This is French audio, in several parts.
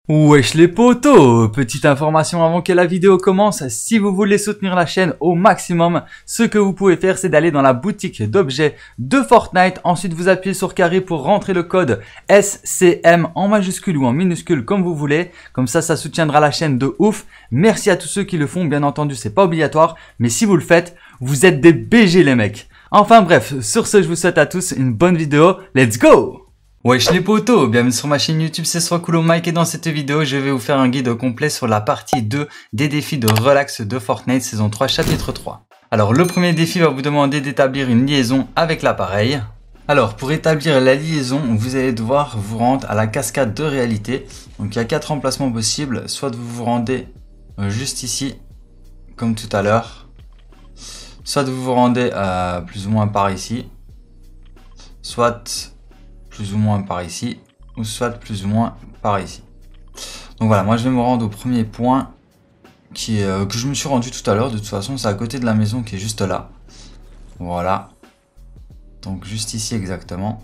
Wesh les potos, petite information avant que la vidéo commence, si vous voulez soutenir la chaîne au maximum, ce que vous pouvez faire c'est d'aller dans la boutique d'objets de Fortnite, ensuite vous appuyez sur carré pour rentrer le code SCM en majuscule ou en minuscule comme vous voulez, comme ça soutiendra la chaîne de ouf. Merci à tous ceux qui le font, bien entendu c'est pas obligatoire, mais si vous le faites, vous êtes des BG les mecs. Enfin bref, sur ce je vous souhaite à tous une bonne vidéo, let's go! Wesh les potos, bienvenue sur ma chaîne YouTube, c'est Swakoulo Mike et dans cette vidéo je vais vous faire un guide complet sur la partie 2 des défis de relax de Fortnite saison 3 chapitre 3. Alors le premier défi va vous demander d'établir une liaison avec l'appareil. Alors pour établir la liaison, vous allez devoir vous rendre à la cascade de réalité. Donc il y a 4 emplacements possibles, soit vous vous rendez juste ici, comme tout à l'heure, soit vous vous rendez plus ou moins par ici, soit plus ou moins par ici, ou soit plus ou moins par ici. Donc voilà, moi je vais me rendre au premier point que je me suis rendu tout à l'heure. De toute façon, c'est à côté de la maison qui est juste là. Voilà. Donc juste ici exactement.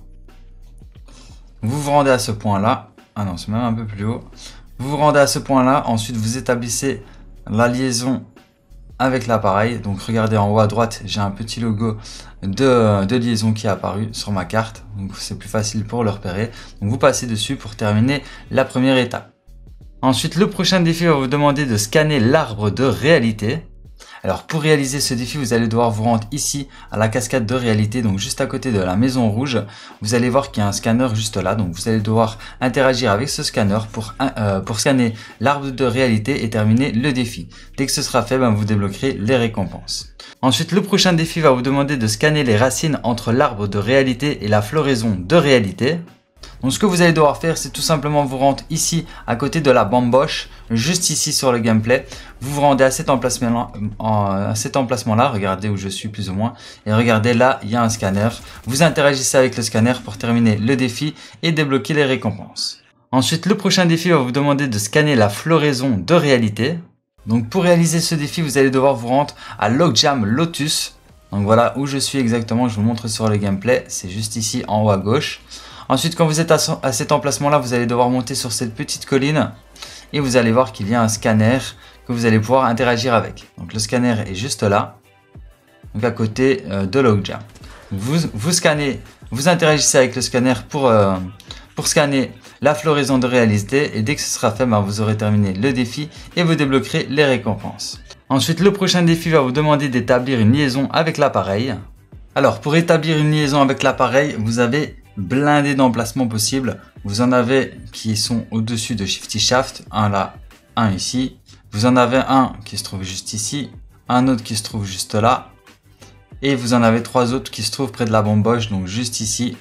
Vous vous rendez à ce point-là. Ah non, c'est même un peu plus haut. Vous vous rendez à ce point-là. Ensuite, vous établissez la liaison avec l'appareil. Donc regardez en haut à droite, j'ai un petit logo de liaison qui est apparu sur ma carte, donc c'est plus facile pour le repérer. Donc vous passez dessus pour terminer la première étape. Ensuite le prochain défi va vous demander de scanner l'arbre de réalité. Alors pour réaliser ce défi, vous allez devoir vous rendre ici à la cascade de réalité, donc juste à côté de la maison rouge. Vous allez voir qu'il y a un scanner juste là, donc vous allez devoir interagir avec ce scanner pour scanner l'arbre de réalité et terminer le défi. Dès que ce sera fait, vous débloquerez les récompenses. Ensuite, le prochain défi va vous demander de scanner les racines entre l'arbre de réalité et la floraison de réalité. Donc ce que vous allez devoir faire, c'est tout simplement vous rendre ici à côté de la bamboche, juste ici sur le gameplay. Vous vous rendez à cet emplacement-là, regardez où je suis plus ou moins, et regardez là, il y a un scanner. Vous interagissez avec le scanner pour terminer le défi et débloquer les récompenses. Ensuite, le prochain défi va vous demander de scanner la floraison de réalité. Donc pour réaliser ce défi, vous allez devoir vous rendre à Logjam Lotus. Donc voilà où je suis exactement, je vous montre sur le gameplay, c'est juste ici en haut à gauche. Ensuite, quand vous êtes à cet emplacement-là, vous allez devoir monter sur cette petite colline et vous allez voir qu'il y a un scanner que vous allez pouvoir interagir avec. Donc le scanner est juste là, donc à côté de Logjam. Vous scannez, vous interagissez avec le scanner pour scanner la floraison de réalité et dès que ce sera fait, vous aurez terminé le défi et vous débloquerez les récompenses. Ensuite, le prochain défi va vous demander d'établir une liaison avec l'appareil. Alors pour établir une liaison avec l'appareil, vous avez blindé d'emplacements possibles. Vous en avez qui sont au-dessus de Shifty Shaft, un là, un ici. Vous en avez un qui se trouve juste ici, un autre qui se trouve juste là. Et vous en avez 3 autres qui se trouvent près de la bamboche, donc juste ici,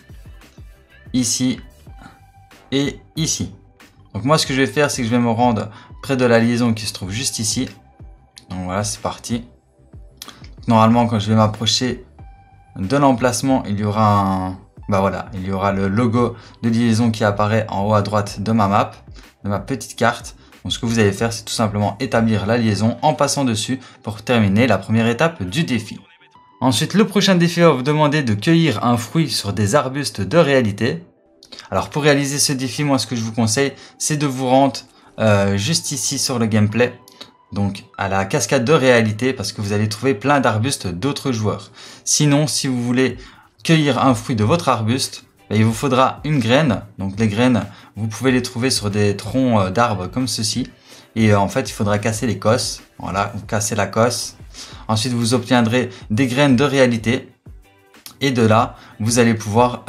ici et ici. Donc moi ce que je vais faire, c'est que je vais me rendre près de la liaison qui se trouve juste ici. Donc voilà, c'est parti. Normalement quand je vais m'approcher de l'emplacement, il y aura il y aura le logo de liaison qui apparaît en haut à droite de ma map, de ma petite carte. Donc ce que vous allez faire, c'est tout simplement établir la liaison en passant dessus pour terminer la première étape du défi. Ensuite, le prochain défi va vous demander de cueillir un fruit sur des arbustes de réalité. Alors pour réaliser ce défi, moi ce que je vous conseille, c'est de vous rendre juste ici sur le gameplay, donc à la cascade de réalité, parce que vous allez trouver plein d'arbustes d'autres joueurs. Sinon, si vous voulez cueillir un fruit de votre arbuste, il vous faudra une graine. Donc les graines, vous pouvez les trouver sur des troncs d'arbres comme ceci. Et en fait, il faudra casser les cosses. Voilà, vous cassez la cosse. Ensuite, vous obtiendrez des graines de réalité. Et de là, vous allez pouvoir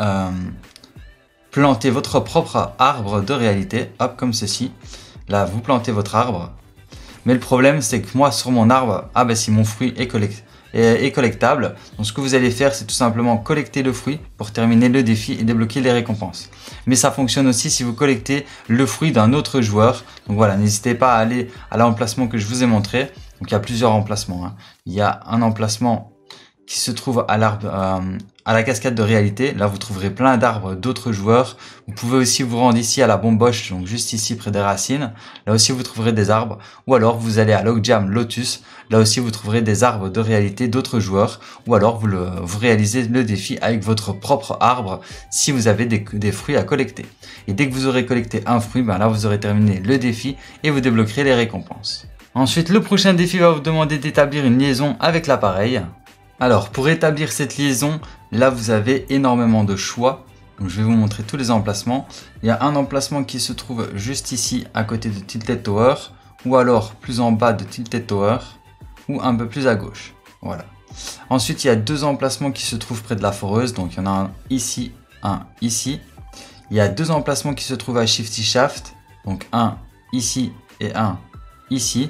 planter votre propre arbre de réalité. Hop, comme ceci. Là, vous plantez votre arbre. Mais le problème, c'est que moi, sur mon arbre, si mon fruit est collectable. Donc ce que vous allez faire, c'est tout simplement collecter le fruit pour terminer le défi et débloquer les récompenses. Mais ça fonctionne aussi si vous collectez le fruit d'un autre joueur. Donc voilà, n'hésitez pas à aller à l'emplacement que je vous ai montré. Donc il y a plusieurs emplacements. Il y a un emplacement qui se trouve à l'arbre, à la cascade de réalité. Là, vous trouverez plein d'arbres d'autres joueurs. Vous pouvez aussi vous rendre ici à la bomboche, donc juste ici près des racines. Là aussi, vous trouverez des arbres. Ou alors, vous allez à Logjam Lotus. Là aussi, vous trouverez des arbres de réalité d'autres joueurs. Ou alors, vous réalisez le défi avec votre propre arbre si vous avez des fruits à collecter. Et dès que vous aurez collecté un fruit, ben là, vous aurez terminé le défi et vous débloquerez les récompenses. Ensuite, le prochain défi va vous demander d'établir une liaison avec l'appareil. Alors, pour établir cette liaison, là, vous avez énormément de choix. Donc, je vais vous montrer tous les emplacements. Il y a un emplacement qui se trouve juste ici, à côté de Tilted Tower, ou alors plus en bas de Tilted Tower, ou un peu plus à gauche. Voilà. Ensuite, il y a deux emplacements qui se trouvent près de la foreuse. Donc, il y en a un ici, un ici. Il y a deux emplacements qui se trouvent à Shifty Shaft. Donc, un ici et un ici.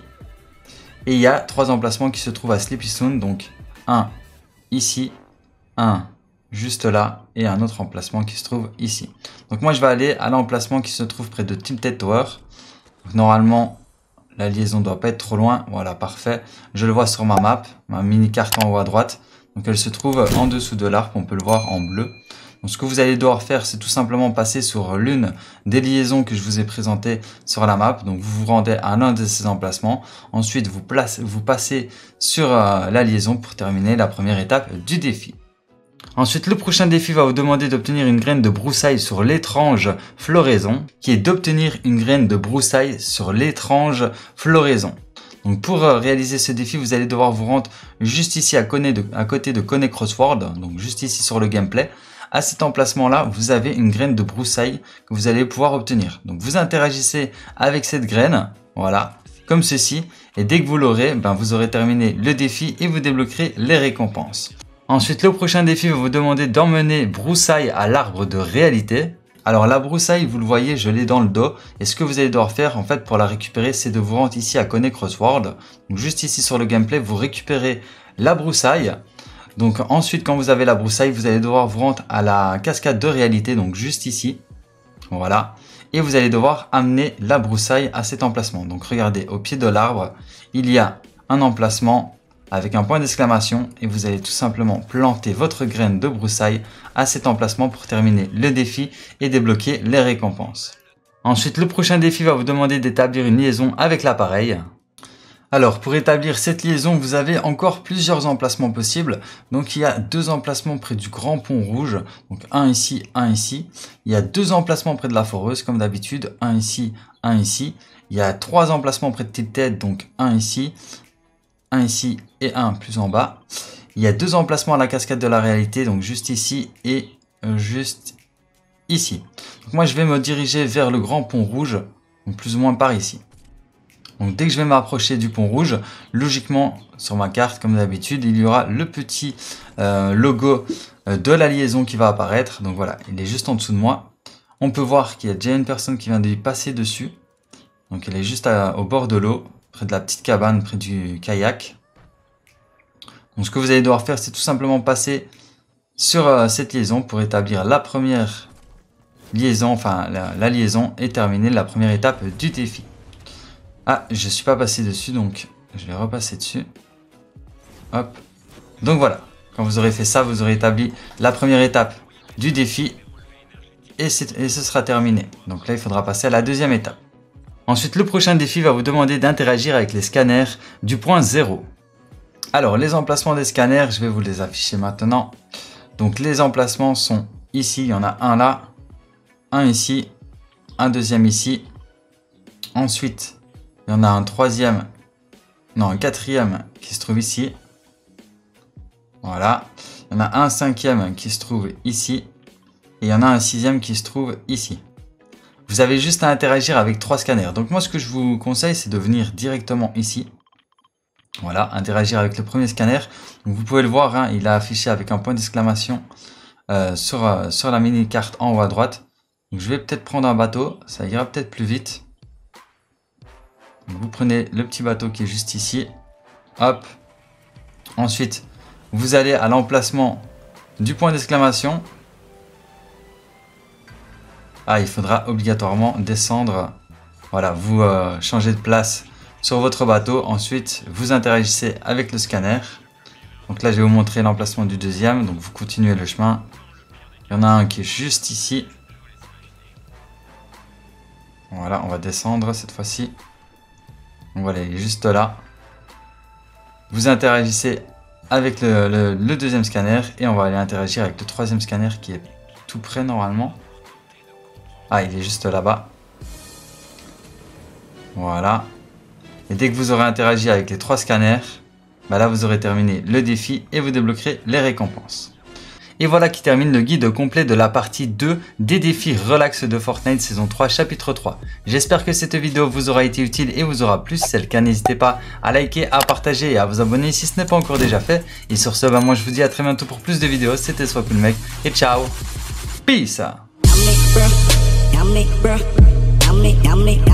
Et il y a trois emplacements qui se trouvent à Sleepy Sound. Donc, un ici, un juste là et un autre emplacement qui se trouve ici. Donc moi je vais aller à l'emplacement qui se trouve près de Tilted Tower. Donc, normalement la liaison doit pas être trop loin. Voilà, parfait. Je le vois sur ma map, ma mini carte en haut à droite. Donc elle se trouve en dessous de l'arc, on peut le voir en bleu. Donc ce que vous allez devoir faire, c'est tout simplement passer sur l'une des liaisons que je vous ai présentées sur la map. Donc vous vous rendez à l'un de ces emplacements. Ensuite, vous passez sur la liaison pour terminer la première étape du défi. Ensuite, le prochain défi va vous demander d'obtenir une graine de broussaille sur l'étrange floraison, qui est d'obtenir une graine de broussaille sur l'étrange floraison. Donc pour réaliser ce défi, vous allez devoir vous rendre juste ici à côté de Coney Crossword, donc juste ici sur le gameplay. À cet emplacement-là, vous avez une graine de broussaille que vous allez pouvoir obtenir. Donc vous interagissez avec cette graine, voilà, comme ceci. Et dès que vous l'aurez, ben, vous aurez terminé le défi et vous débloquerez les récompenses. Ensuite, le prochain défi va vous demander d'emmener broussaille à l'arbre de réalité. Alors la broussaille, vous le voyez, je l'ai dans le dos. Et ce que vous allez devoir faire en fait pour la récupérer, c'est de vous rendre ici à Coney Crossword. Donc juste ici sur le gameplay, vous récupérez la broussaille. Donc ensuite, quand vous avez la broussaille, vous allez devoir vous rendre à la cascade de réalité, donc juste ici. Voilà. Et vous allez devoir amener la broussaille à cet emplacement. Donc regardez, au pied de l'arbre, il y a un emplacement avec un point d'exclamation et vous allez tout simplement planter votre graine de broussaille à cet emplacement pour terminer le défi et débloquer les récompenses. Ensuite, le prochain défi va vous demander d'établir une liaison avec l'appareil. Alors, pour établir cette liaison, vous avez encore plusieurs emplacements possibles. Donc, il y a deux emplacements près du Grand Pont Rouge. Donc, un ici, un ici. Il y a deux emplacements près de la Foreuse, comme d'habitude. Un ici, un ici. Il y a trois emplacements près de Tilted, donc un ici et un plus en bas. Il y a deux emplacements à la cascade de la réalité, donc juste ici et juste ici. Donc, moi, je vais me diriger vers le Grand Pont Rouge, donc plus ou moins par ici. Donc dès que je vais m'approcher du pont rouge, logiquement sur ma carte comme d'habitude, il y aura le petit logo de la liaison qui va apparaître. Donc voilà, il est juste en dessous de moi. On peut voir qu'il y a déjà une personne qui vient de passer dessus. Donc elle est juste au bord de l'eau, près de la petite cabane, près du kayak. Donc ce que vous allez devoir faire, c'est tout simplement passer sur cette liaison pour établir la première liaison, enfin la liaison et terminer la première étape du défi. Ah, je suis pas passé dessus, donc je vais repasser dessus. Hop. Donc voilà, quand vous aurez fait ça, vous aurez établi la première étape du défi et ce sera terminé. Donc là, il faudra passer à la deuxième étape. Ensuite, le prochain défi va vous demander d'interagir avec les scanners du point 0. Alors, les emplacements des scanners, je vais vous les afficher maintenant. Donc les emplacements sont ici, il y en a un là, un ici, un deuxième ici. Ensuite, il y en a un troisième, non un quatrième qui se trouve ici. Voilà. Il y en a un cinquième qui se trouve ici. Et il y en a un sixième qui se trouve ici. Vous avez juste à interagir avec trois scanners. Donc moi ce que je vous conseille c'est de venir directement ici. Voilà, interagir avec le premier scanner. Donc, vous pouvez le voir, hein, il est affiché avec un point d'exclamation sur la mini carte en haut à droite. Donc, je vais peut-être prendre un bateau, ça ira peut-être plus vite. Donc, vous prenez le petit bateau qui est juste ici. Hop. Ensuite, vous allez à l'emplacement du point d'exclamation. Ah, il faudra obligatoirement descendre. Voilà, vous changez de place sur votre bateau. Ensuite, vous interagissez avec le scanner. Donc là, je vais vous montrer l'emplacement du deuxième. Donc vous continuez le chemin. Il y en a un qui est juste ici. Voilà, on va descendre cette fois-ci. Donc voilà, il est juste là. Vous interagissez avec le deuxième scanner et on va aller interagir avec le troisième scanner qui est tout près normalement. Ah, il est juste là-bas. Voilà. Et dès que vous aurez interagi avec les 3 scanners, bah là vous aurez terminé le défi et vous débloquerez les récompenses. Et voilà qui termine le guide complet de la partie 2 des défis relax de Fortnite saison 3 chapitre 3. J'espère que cette vidéo vous aura été utile et vous aura plu. Si c'est le cas, n'hésitez pas à liker, à partager et à vous abonner si ce n'est pas encore déjà fait. Et sur ce, bah moi je vous dis à très bientôt pour plus de vidéos. C'était SwapCoolMec et ciao. Peace.